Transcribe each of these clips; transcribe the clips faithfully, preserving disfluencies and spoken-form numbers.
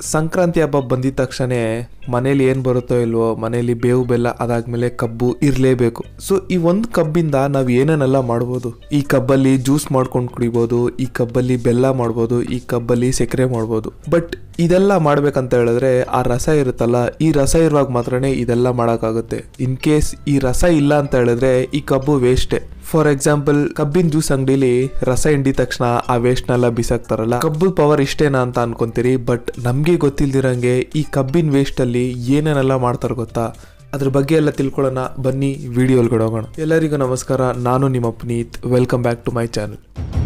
ಸಂಕ್ರಾಂತಿ ಹಬ್ಬ ಬಂದಿದ ತಕ್ಷಣ ಮನೇಲಿ ಏನ್ ಬರುತ್ತೋ ಇಲ್ವೋ ಮನೇಲಿ ಬೇವು ಬೆಲ್ಲ ಅದಾದ್ಮೇಲೆ ಕಬ್ಬು ಇರ್ಲೇಬೇಕು. ಸೊ ಈ ಒಂದ್ ಕಬ್ಬಿಂದ ನಾವ್ ಏನೇನೆಲ್ಲ ಮಾಡ್ಬೋದು. ಈ ಕಬ್ಬಲ್ಲಿ ಜ್ಯೂಸ್ ಮಾಡ್ಕೊಂಡು ಕುಡಿಬಹುದು, ಈ ಕಬ್ಬಲ್ಲಿ ಬೆಲ್ಲ ಮಾಡ್ಬೋದು, ಈ ಕಬ್ಬಲ್ಲಿ ಸಕ್ಕರೆ ಮಾಡ್ಬೋದು. ಬಟ್ ಇದೆಲ್ಲ ಮಾಡ್ಬೇಕಂತ ಹೇಳಿದ್ರೆ ಆ ರಸ ಇರುತ್ತಲ್ಲ, ಈ ರಸ ಇರುವಾಗ ಮಾತ್ರನೇ ಇದೆಲ್ಲ ಮಾಡಕ್ಕಾಗುತ್ತೆ. ಇನ್ ಕೇಸ್ ಈ ರಸ ಇಲ್ಲ ಅಂತ ಹೇಳಿದ್ರೆ ಈ ಕಬ್ಬು ವೇಸ್ಟೇ. ಫಾರ್ ಎಕ್ಸಾಂಪಲ್ ಕಬ್ಬಿನ ಜ್ಯೂಸ್ ಅಂಗಡಿಲಿ ರಸ ಹಿಂಡಿದ ತಕ್ಷಣ ಆ ವೇಸ್ಟ್ನೆಲ್ಲ ಬಿಸಾಕ್ತಾರಲ್ಲ, ಕಬ್ಬು ಪವರ್ ಇಷ್ಟೇನಾ ಅಂತ ಅನ್ಕೊಂತೀರಿ. ಬಟ್ ನಮ್ಗೆ ಗೊತ್ತಿಲ್ದಿರಂಗೆ ಈ ಕಬ್ಬಿನ ವೇಸ್ಟ್ ಅಲ್ಲಿ ಏನೇನೆಲ್ಲ ಮಾಡ್ತಾರ ಗೊತ್ತಾ? ಅದ್ರ ಬಗ್ಗೆ ಎಲ್ಲ ತಿಳ್ಕೊಳ್ಳೋಣ ಬನ್ನಿ, ವಿಡಿಯೋ ಒಳಗಡೆ ಹೋಗೋಣ. ಎಲ್ಲರಿಗೂ ನಮಸ್ಕಾರ, ನಾನು ನಿಮ್ಮ Puneeth. Welcome back to my channel.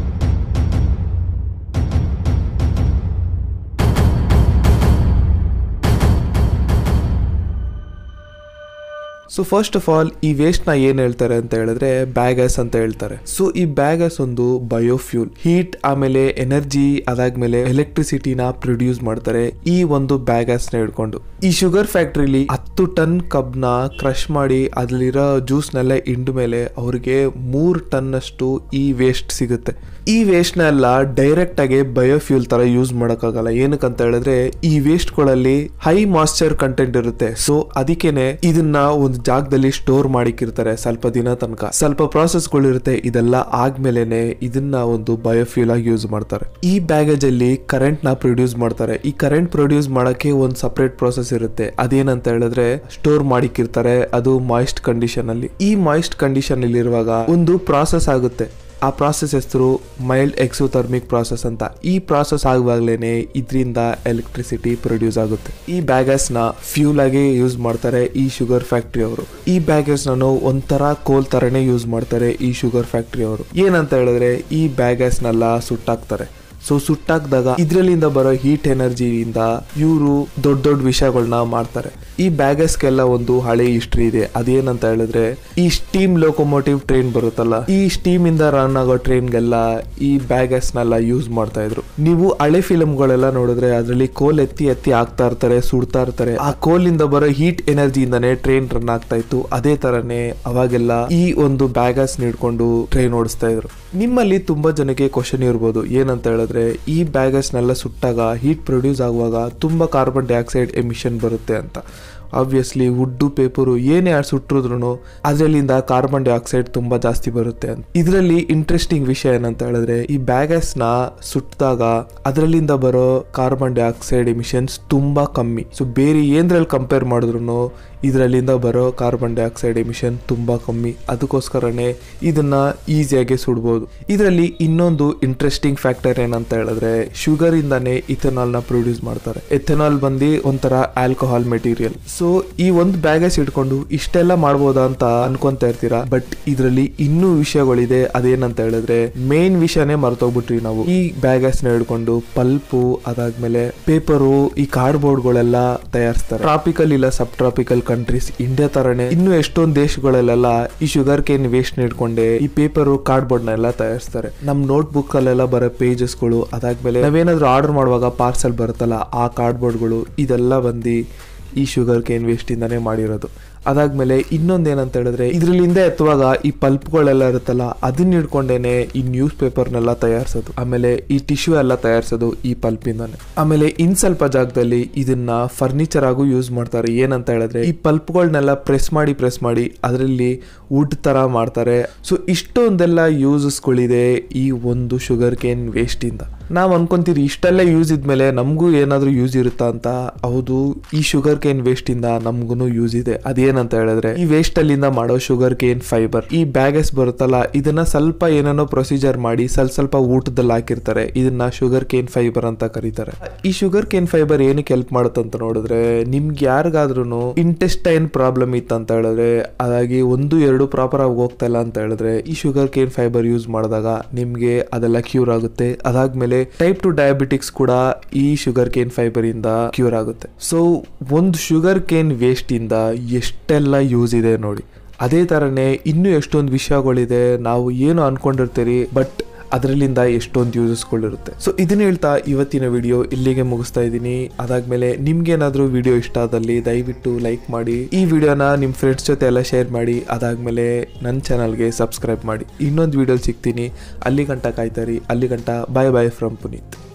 So first of all ಈ ವೇಸ್ಟ್ ನ ಏನ್ ಹೇಳ್ತಾರೆ ಅಂತ ಹೇಳಿದ್ರೆ ಬ್ಯಾಗಸ್ ಅಂತ ಹೇಳ್ತಾರೆ. ಸೊ ಈ ಬ್ಯಾಗಸ್ ಒಂದು ಬಯೋಫ್ಯೂಲ್, ಹೀಟ್ ಆಮೇಲೆ ಎನರ್ಜಿ ಅದಾದ್ಮೇಲೆ ಎಲೆಕ್ಟ್ರಿಸಿಟಿನ ಪ್ರೊಡ್ಯೂಸ್ ಮಾಡ್ತಾರೆ ಈ ಒಂದು ಬ್ಯಾಗಸ್ ನ ಹಿಡ್ಕೊಂಡು. ಈ ಶುಗರ್ ಫ್ಯಾಕ್ಟ್ರಿಲಿ ಹತ್ತು ಟನ್ ಕಬ್ನ ಕ್ರಶ್ ಮಾಡಿ ಅದ್ರಲ್ಲಿರೋ ಜ್ಯೂಸ್ ನೆಲ್ಲ ಇಂಡ ಮೇಲೆ ಅವ್ರಿಗೆ ಮೂರ್ ಟನ್ ಅಷ್ಟು ಈ ವೇಸ್ಟ್ ಸಿಗುತ್ತೆ. ಈ ವೇಸ್ಟ್ ನ ಎಲ್ಲ ಡೈರೆಕ್ಟ್ ಆಗಿ ಬಯೋಫ್ಯೂಲ್ ತರ ಯೂಸ್ ಮಾಡಕ್ಕಾಗಲ್ಲ. ಏನಕ್ಕಂತ ಹೇಳಿದ್ರೆ ಈ ವೇಸ್ಟ್ ಗಳಲ್ಲಿ ಹೈ ಮಾಯ್ಸ್ಚರ್ ಕಂಟೆಂಟ್ ಇರುತ್ತೆ. ಸೊ ಅದಕ್ಕೇನೆ ಇದನ್ನ ಒಂದು ಜಾಗದಲ್ಲಿ ಸ್ಟೋರ್ ಮಾಡಿಕ್ಕಿರ್ತಾರೆ ಸ್ವಲ್ಪ ದಿನ ತನಕ. ಸ್ವಲ್ಪ ಪ್ರಾಸೆಸ್ ಗಳು ಇರುತ್ತೆ, ಇದೆಲ್ಲ ಆದ್ಮೇಲೆನೆ ಇದನ್ನ ಒಂದು ಬಯೋಫ್ಯೂಲ್ ಆಗಿ ಯೂಸ್ ಮಾಡ್ತಾರೆ. ಈ ಬ್ಯಾಗೇಜ್ ಅಲ್ಲಿ ಕರೆಂಟ್ ನ ಪ್ರೊಡ್ಯೂಸ್ ಮಾಡ್ತಾರೆ. ಈ ಕರೆಂಟ್ ಪ್ರೊಡ್ಯೂಸ್ ಮಾಡಕ್ಕೆ ಒಂದು ಸಪರೇಟ್ ಪ್ರಾಸೆಸ್ ಇರುತ್ತೆ. ಅದೇನಂತ ಹೇಳಿದ್ರೆ ಸ್ಟೋರ್ ಮಾಡಿಕ್ಕಿರ್ತಾರೆ, ಅದು ಮಾಯಿಸ್ಟ್ ಕಂಡೀಷನ್ ಅಲ್ಲಿ. ಈ ಮಾಯಿಸ್ಟ್ ಕಂಡೀಷನ್ ಅಲ್ಲಿ ಇರುವಾಗ ಒಂದು ಪ್ರಾಸೆಸ್ ಆಗುತ್ತೆ. ಆ ಪ್ರಾಸೆಸ್ ಹೆಸರು ಮೈಲ್ಡ್ ಎಕ್ಸೋಥರ್ಮಿಕ್ ಪ್ರಾಸೆಸ್ ಅಂತ. ಈ ಪ್ರಾಸೆಸ್ ಆಗುವಾಗ್ಲೇನೆ ಇದರಿಂದ ಎಲೆಕ್ಟ್ರಿಸಿಟಿ ಪ್ರೊಡ್ಯೂಸ್ ಆಗುತ್ತೆ. ಈ ಬ್ಯಾಗಸ್ ನ ಫ್ಯೂಲ್ ಆಗಿ ಯೂಸ್ ಮಾಡ್ತಾರೆ ಈ ಶುಗರ್ ಫ್ಯಾಕ್ಟ್ರಿ ಅವರು. ಈ ಬ್ಯಾಗಸ್ ನಾನು ಒಂಥರ ಕೋಲ್ ತರನೇ ಯೂಸ್ ಮಾಡ್ತಾರೆ ಈ ಶುಗರ್ ಫ್ಯಾಕ್ಟ್ರಿ ಅವರು. ಏನಂತ ಹೇಳಿದ್ರೆ ಈ ಬ್ಯಾಗಸ್ ನೆಲ್ಲ ಸುಟ್ಟಾಕ್ತಾರೆ. ಸೊ ಸುಟ್ಟಾಕ್ದಾಗ ಇದ್ರಲ್ಲಿಂದ ಬರೋ ಹೀಟ್ ಎನರ್ಜಿಯಿಂದ ಇವರು ದೊಡ್ಡ ದೊಡ್ಡ ವಿಷಯಗಳನ್ನ ಮಾಡ್ತಾರೆ. ಈ ಬ್ಯಾಗಸ್ಗೆಲ್ಲ ಒಂದು ಹಳೆ ಹಿಸ್ಟ್ರಿ ಇದೆ. ಅದೇನಂತ ಹೇಳಿದ್ರೆ ಈ ಸ್ಟೀಮ್ ಲೋಕೋಮೋಟಿವ್ ಟ್ರೈನ್ ಬರುತ್ತಲ್ಲ, ಈ ಸ್ಟೀಮ್ ಇಂದ ರನ್ ಆಗೋ ಟ್ರೈನ್ಗೆಲ್ಲ ಈ ಬ್ಯಾಗಸ್ ನೆಲ್ಲ ಯೂಸ್ ಮಾಡ್ತಾ ಇದ್ರು. ನೀವು ಹಳೆ ಫಿಲ್ಮ್ ಗಳೆಲ್ಲ ನೋಡಿದ್ರೆ ಅದ್ರಲ್ಲಿ ಕೋಲ್ ಎತ್ತಿ ಎತ್ತಿ ಹಾಕ್ತಾ ಇರ್ತಾರೆ, ಸುಡ್ತಾ ಇರ್ತಾರೆ. ಆ ಕೋಲ್ ಇಂದ ಬರೋ ಹೀಟ್ ಎನರ್ಜಿಯಿಂದಾನೇ ಟ್ರೈನ್ ರನ್ ಆಗ್ತಾ ಇತ್ತು. ಅದೇ ತರನೇ ಅವಾಗೆಲ್ಲ ಈ ಒಂದು ಬ್ಯಾಗಸ್ ನೀಡ್ಕೊಂಡು ಟ್ರೈನ್ ಓಡಿಸ್ತಾ ಇದ್ರು. ನಿಮ್ಮಲ್ಲಿ ತುಂಬಾ ಜನಕ್ಕೆ ಕ್ವಶನ್ ಇರ್ಬೋದು, ಏನಂತ ಹೇಳಿದ್ರೆ ಈ ಬ್ಯಾಗಸ್ ನೆಲ್ಲ ಸುಟ್ಟಾಗ ಹೀಟ್ ಪ್ರೊಡ್ಯೂಸ್ ಆಗುವಾಗ ತುಂಬಾ ಕಾರ್ಬನ್ ಡೈಆಕ್ಸೈಡ್ ಎಮಿಷನ್ ಬರುತ್ತೆ ಅಂತ. ಆಬ್ವಿಯಸ್ಲಿ ವುಡ್ಡು ಪೇಪರು ಏನೇ ಯಾರು ಸುಟ್ಟಿದ್ರು ಅದರಲ್ಲಿಂದ ಕಾರ್ಬನ್ ಡೈಆಕ್ಸೈಡ್ ತುಂಬಾ ಜಾಸ್ತಿ ಬರುತ್ತೆ ಅಂತ. ಇದರಲ್ಲಿ ಇಂಟ್ರೆಸ್ಟಿಂಗ್ ವಿಷಯ ಏನಂತ ಹೇಳಿದ್ರೆ ಈ ಬ್ಯಾಗಸ್ ನ ಸುಟ್ಟಿದಾಗ ಅದರಲ್ಲಿಂದ ಬರೋ ಕಾರ್ಬನ್ ಡೈಆಕ್ಸೈಡ್ ಎಮಿಷನ್ಸ್ ತುಂಬಾ ಕಮ್ಮಿ. ಸೊ ಬೇರೆ ಏನ್ರಲ್ಲಿ ಕಂಪೇರ್ ಮಾಡಿದ್ರು ಇದರಲ್ಲಿಂದ ಬರೋ ಕಾರ್ಬನ್ ಡೈಆಕ್ಸೈಡ್ ಎಮಿಷನ್ ತುಂಬಾ ಕಮ್ಮಿ. ಅದಕ್ಕೋಸ್ಕರನೇ ಇದನ್ನ ಈಸಿಯಾಗಿ ಸುಡ್ಬೋದು. ಇದರಲ್ಲಿ ಇನ್ನೊಂದು ಇಂಟ್ರೆಸ್ಟಿಂಗ್ ಫ್ಯಾಕ್ಟರ್ ಏನಂತ ಹೇಳಿದ್ರೆ ಶುಗರ್ ಇಂದಾನೆ ಇಥೆನಾಲ್ ನ ಪ್ರೊಡ್ಯೂಸ್ ಮಾಡ್ತಾರೆ. ಎಥೆನಾಲ್ ಬಂದು ಒಂಥರ ಆಲ್ಕೋಹಾಲ್ ಮೆಟೀರಿಯಲ್. ಸೊ ಈ ಒಂದು ಬ್ಯಾಗಸ್ ಇಟ್ಕೊಂಡು ಇಷ್ಟೆಲ್ಲ ಮಾಡ್ಬೋದಾ ಅಂತ ಅನ್ಕೊಂತ ಇರ್ತೀರಾ. ಬಟ್ ಇದರಲ್ಲಿ ಇನ್ನೂ ವಿಷಯಗಳಿದೆ. ಅದೇನಂತ ಹೇಳಿದ್ರೆ ಮೇನ್ ವಿಷಯನೇ ಮರ್ತೋಗ್ಬಿಟ್ರಿ ನಾವು. ಈ ಬ್ಯಾಗಸ್ ನ ಹಿಡ್ಕೊಂಡು ಪಲ್ಪು ಅದಾದ್ಮೇಲೆ ಪೇಪರು, ಈ ಕಾರ್ಡ್ಬೋರ್ಡ್ ಗಳೆಲ್ಲ ತಯಾರಿಸ್ತಾರೆ. ಟ್ರಾಪಿಕಲ್ ಇಲ್ಲ ಸಬ್ ಟ್ರಾಪಿಕಲ್ ಕಂಟ್ರೀಸ್, ಇಂಡಿಯಾ ತರನೇ ಇನ್ನು ಎಷ್ಟೊಂದು ದೇಶಗಳಲ್ಲೆಲ್ಲ ಈ ಶುಗರ್ ಕೇನ್ ವೇಸ್ಟ್ ಇಟ್ಕೊಂಡೆ ಈ ಪೇಪರು ಕಾರ್ಡ್ಬೋರ್ಡ್ ನ ಎಲ್ಲ ತಯಾರಿಸ್ತಾರೆ. ನಮ್ ನೋಟ್ ಬುಕ್ ಅಲ್ಲೆಲ್ಲ ಬರೋ ಪೇಜಸ್ ಗಳು ಅದಾದ್ಮೇಲೆ ನಾವೇನಾದ್ರೂ ಆರ್ಡರ್ ಮಾಡುವಾಗ ಪಾರ್ಸಲ್ ಬರುತ್ತಲ್ಲ ಆ ಕಾರ್ಡ್ಬೋರ್ಡ್ ಗಳು ಇದೆಲ್ಲ ಬಂದು ಈ ಶುಗರ್ ಕೇನ್ ವೇಸ್ಟ್ ಇಂದಾನೆ ಮಾಡಿರೋದು. ಅದಾದ್ಮೇಲೆ ಇನ್ನೊಂದೇನಂತ ಹೇಳಿದ್ರೆ ಇದ್ರಲ್ಲಿಂದ ಎತ್ತುವಾಗ ಈ ಪಲ್ಪ್ಗಳೆಲ್ಲ ಇರುತ್ತಲ್ಲ ಅದನ್ನ ಹಿಡ್ಕೊಂಡೇನೆ ಈ ನ್ಯೂಸ್ ಪೇಪರ್ನೆಲ್ಲ ತಯಾರಿಸೋದು, ಆಮೇಲೆ ಈ ಟಿಶ್ಯೂ ಎಲ್ಲ ತಯಾರಿಸೋದು ಈ ಪಲ್ಪ್ ಇಂದಾನೆ. ಆಮೇಲೆ ಇನ್ ಸ್ವಲ್ಪ ಜಾಗದಲ್ಲಿ ಇದನ್ನ ಫರ್ನಿಚರ್ ಆಗು ಯೂಸ್ ಮಾಡ್ತಾರೆ. ಏನಂತ ಹೇಳಿದ್ರೆ ಈ ಪಲ್ಪ್ಗಳನ್ನೆಲ್ಲ ಪ್ರೆಸ್ ಮಾಡಿ ಪ್ರೆಸ್ ಮಾಡಿ ಅದರಲ್ಲಿ ವುಡ್ ತರ ಮಾಡ್ತಾರೆ. ಸೊ ಇಷ್ಟೊಂದೆಲ್ಲ ಯೂಸಸ್ಗಳಿದೆ ಈ ಒಂದು ಶುಗರ್ ಕೇನ್ ವೇಸ್ಟ್ ಇಂದ. ನಾವ್ ಅನ್ಕೊಂತೀರಿ ಇಷ್ಟೆಲ್ಲ ಯೂಸ್ ಇದ್ಮೇಲೆ ನಮಗೂ ಏನಾದ್ರೂ ಯೂಸ್ ಇರುತ್ತಾ ಅಂತ. ಹೌದು, ಈ ಶುಗರ್ ಕೇನ್ ವೇಸ್ಟ್ ಇಂದ ನಮ್ಗೂ ಯೂಸ್ ಇದೆ. ಅದೇನಂತ ಹೇಳಿದ್ರೆ ಈ ವೇಸ್ಟ್ ಅಲ್ಲಿಂದ ಮಾಡೋ ಶುಗರ್ ಕೇನ್ ಫೈಬರ್, ಈ ಬ್ಯಾಗಸ್ ಬರುತ್ತಲ್ಲ ಇದನ್ನ ಸ್ವಲ್ಪ ಏನೇನೋ ಪ್ರೊಸೀಜರ್ ಮಾಡಿ ಸ್ವಲ್ಪ ಸ್ವಲ್ಪ ಊಟದಲ್ಲಿ ಹಾಕಿರ್ತಾರೆ. ಇದನ್ನ ಶುಗರ್ ಕೇನ್ ಫೈಬರ್ ಅಂತ ಕರೀತಾರೆ. ಈ ಶುಗರ್ ಕೇನ್ ಫೈಬರ್ ಏನಕ್ಕೆ ಹೆಲ್ಪ್ ಮಾಡುತ್ತಂತ ನೋಡಿದ್ರೆ ನಿಮ್ಗೆ ಯಾರಿಗಾದ್ರೂ ಇಂಟೆಸ್ಟೈನ್ ಪ್ರಾಬ್ಲಮ್ ಇತ್ತಂತ ಹೇಳಿದ್ರೆ ಅದಾಗಿ ಒಂದು ಎರಡು ಪ್ರಾಪರ್ ಆಗಿ ಹೋಗ್ತಾ ಇಲ್ಲ ಅಂತ ಹೇಳಿದ್ರೆ ಈ ಶುಗರ್ ಕೇನ್ ಫೈಬರ್ ಯೂಸ್ ಮಾಡಿದಾಗ ನಿಮ್ಗೆ ಅದೆಲ್ಲ ಕ್ಯೂರ್ ಆಗುತ್ತೆ. ಅದಾದ್ಮೇಲೆ ಟೈಪ್ ಟು ಡಯಾಬಿಟಿಕ್ಸ್ ಕೂಡ ಈ ಶುಗರ್ ಕೇನ್ ಫೈಬರ್ ಇಂದ ಕ್ಯೂರ್ ಆಗುತ್ತೆ. ಸೊ ಒಂದು ಶುಗರ್ ಕೇನ್ ವೇಸ್ಟ್ ಇಂದ ಎಷ್ಟೆಲ್ಲ ಯೂಸ್ ಇದೆ ನೋಡಿ. ಅದೇ ತರನೇ ಇನ್ನೂ ಎಷ್ಟೊಂದು ವಿಷಯಗಳಿದೆ ನಾವು ಏನು ಅನ್ಕೊಂಡಿರ್ತೀರಿ ಬಟ್ ಅದರಲ್ಲಿಂದ ಎಷ್ಟೊಂದು ಯೂಸಸ್ಗಳಿರುತ್ತೆ. ಸೊ ಇದನ್ನ ಹೇಳ್ತಾ ಇವತ್ತಿನ ವಿಡಿಯೋ ಇಲ್ಲಿಗೆ ಮುಗಿಸ್ತಾ ಇದ್ದೀನಿ. ಅದಾದ್ಮೇಲೆ ನಿಮ್ಗೇನಾದ್ರೂ ವಿಡಿಯೋ ಇಷ್ಟ ಆದಲ್ಲಿ ದಯವಿಟ್ಟು ಲೈಕ್ ಮಾಡಿ, ಈ ವಿಡಿಯೋನ ನಿಮ್ಮ ಫ್ರೆಂಡ್ಸ್ ಜೊತೆ ಎಲ್ಲ ಶೇರ್ ಮಾಡಿ. ಅದಾದ್ಮೇಲೆ ನನ್ನ ಚಾನಲ್ಗೆ ಸಬ್ಸ್ಕ್ರೈಬ್ ಮಾಡಿ. ಇನ್ನೊಂದು ವಿಡಿಯೋ ಸಿಗ್ತೀನಿ. ಅಲ್ಲಿ ಗಂಟ ಕಾಯ್ತಾರಿ. ಅಲ್ಲಿ ಗಂಟ ಬಾಯ್ ಬಾಯ್ ಫ್ರಮ್ ಪುನೀತ್.